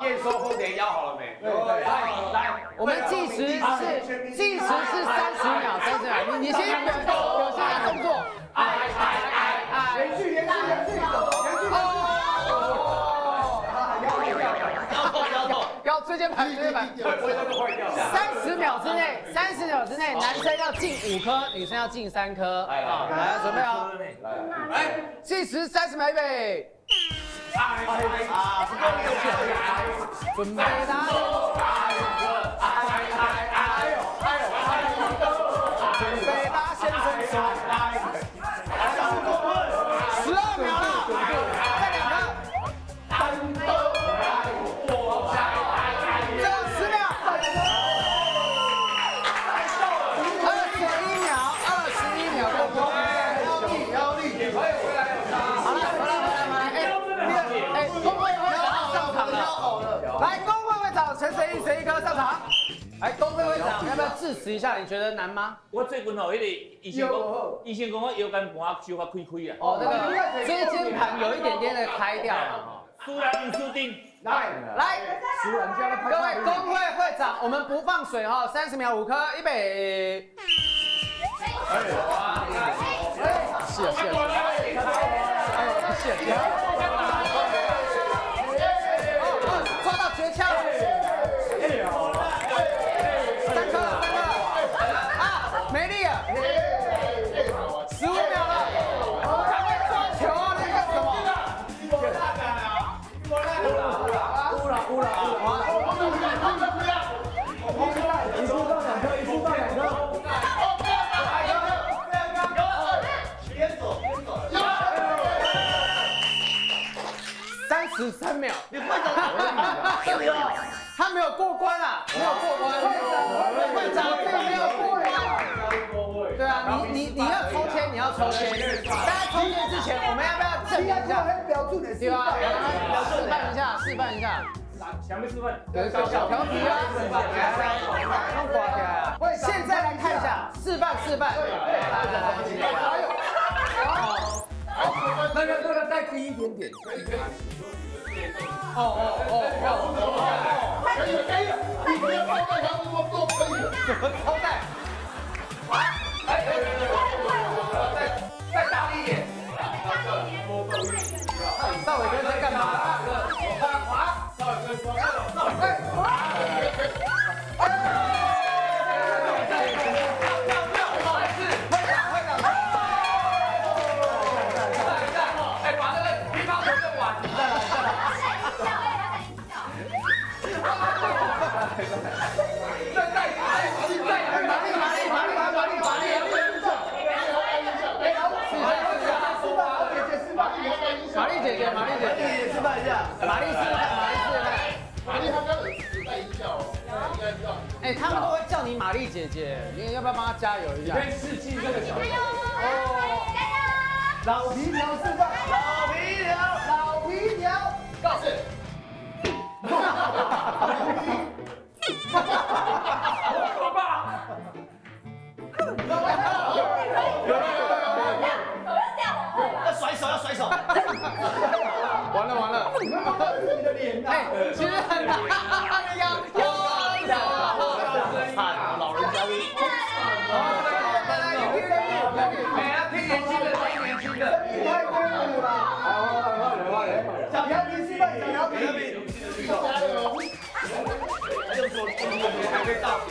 验收后点腰好了没？ 对， 来， 我们计时是30秒，你先有下动作， 连续， 要椎间盘，30秒之内，男生要进5颗，女生要进3颗，来，准备哦，来，计时30秒，预备。准备打。准备打，先伸手。12秒了，再2颗。最后10秒。21秒，腰力，好了。工会会长上场了，来，工会会长陈水一颗上场。来，工会会长，要不要致辞一下？你觉得难吗？ 我最近哦，迄个医生讲我腰间盘小可开开啊。 哦，那个椎间盘有一点点的开掉了。 输人输定， 来，各位工会会长，我们不放水哈，30秒5颗，预备。是。抓到诀窍。3颗啊，没力了。15秒了，赶快抓球啊！你干什么？呼了。一出到2颗。33秒，你会长，他没有过关啊，会长并没有过关。对啊，你要抽签，大家抽签之前，我们要不要证明一下？对吧？示范一下。 想没示范？ 小调皮啊！现在来看一下，示范。那个再低一点点。你不要抛带，他们都可以。怎么抛带？再大力一点。少伟哥在干嘛？少伟哥说。玛丽姐姐，示范一下。玛丽他刚有带音效哦，应该知道。哎，他们都会叫你玛丽姐姐，你要不要帮她加油一下？你可以试镜这个小朋友。老皮条示范，老皮条，告诉。好吧。要甩手。完了。你的脸啊！其实很难。惨，老人家。听年轻的。太贵了吧！小调皮示范，加油！还可以到。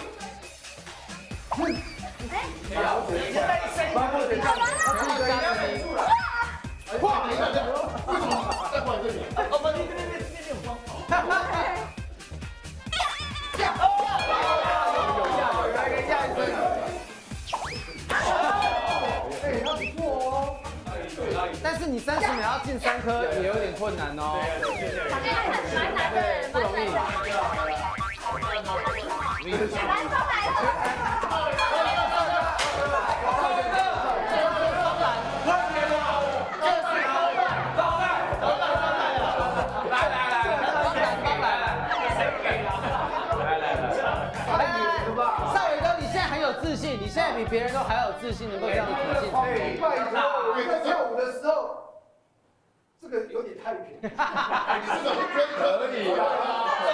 哇！为什么再换这里？我们这边有光。有下一分。哎，他不错哦。但是你30秒要进3颗也有点困难哦。对，不容易。你现在比别人都还有自信，能够这样子挺进。哎，不好意思，我在跳舞的时候，这个有点太平。你这个可以啊。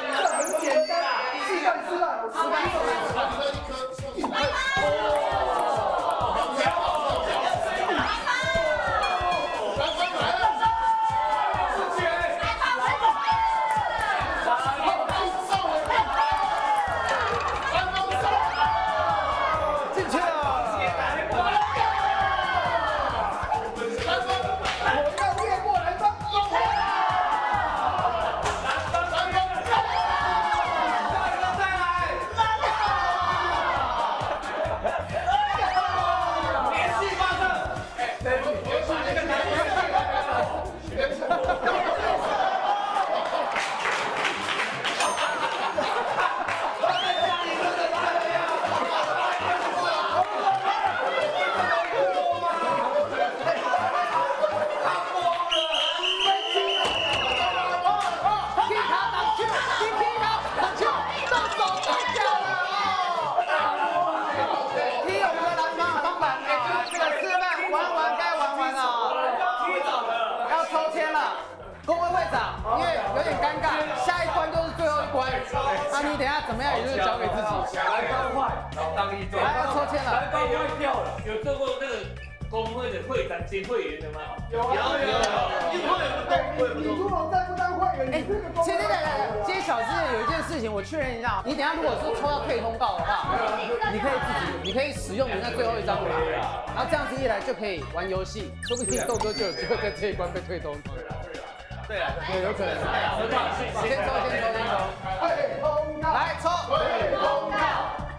你等一下怎么样，也就是交给自己。 来高快，老当益壮。 来，要抽签了。 来高快掉了。 有做过那个工会的会长兼会员的吗？ 有，因为你如果再不当会员，你这个公会。 揭晓之前有一件事情，我确认一下，你等下如果是抽到退通告的话，你可以使用你那最后一张卡，然后这样子一来就可以玩游戏，说不定豆哥就有机会在这一关被退通。 对啊， 对，有可能。先抽。 退通告， 来抽。 退通告，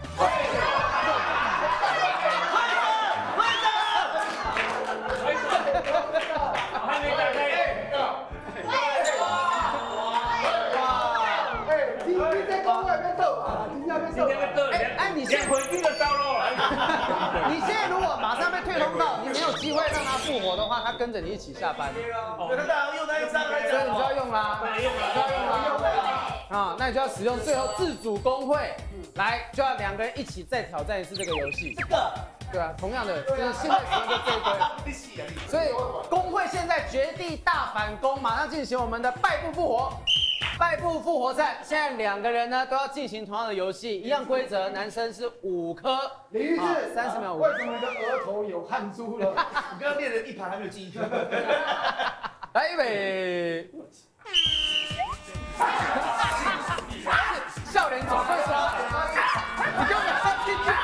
还没打开。 今天公会被斗啊，今天被斗。 哎，你现在回去就糟了。 你现在如果马上被退通告，你没有机会让他复活的话，他跟着你一起下班。 我看到用那一张， 所以你就要用啦，啊，那你就要使用最后自主工会，来就要2个人一起再挑战一次这个游戏。对啊，同样的，就是现在使用的这一堆。所以工会现在绝地大反攻，马上进行我们的败部复活。败部复活战，现在2个人呢都要进行同样的游戏，一样规则，男生是5颗， 李玉志 30秒5。 为什么你的额头有汗珠了？ 你刚刚练了一盘还没有进一颗。 来，预备。笑脸总会说，你根本放进去。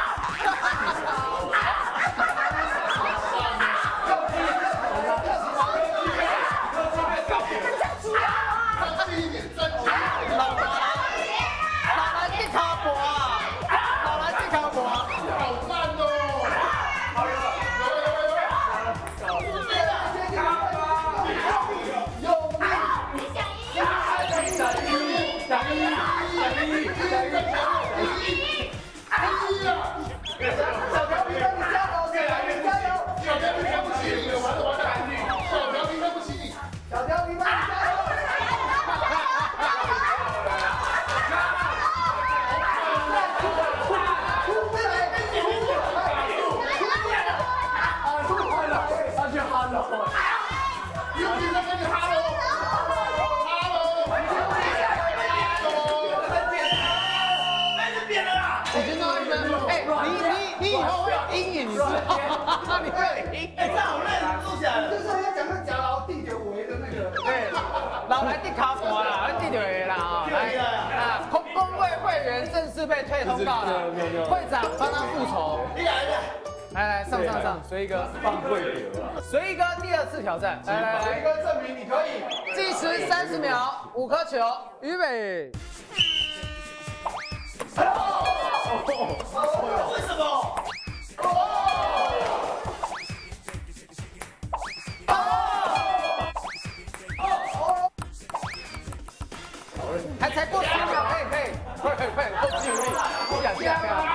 你以后会有阴影，你知道吗？你会有阴影。 哎，这好累，录起来了。 就是要讲到夹牢地就围的那个。 对，老来地卡博啦，地就围啦啊！来啊，工会会员正式被退通告了，会长帮他复仇。来，上，随一哥放会格啊！ 随一哥第2次挑战，来， 随一哥证明你可以。 计时30秒，5颗球，预备。 为什么？ 才过10秒，可以，快，够记忆力，不想下。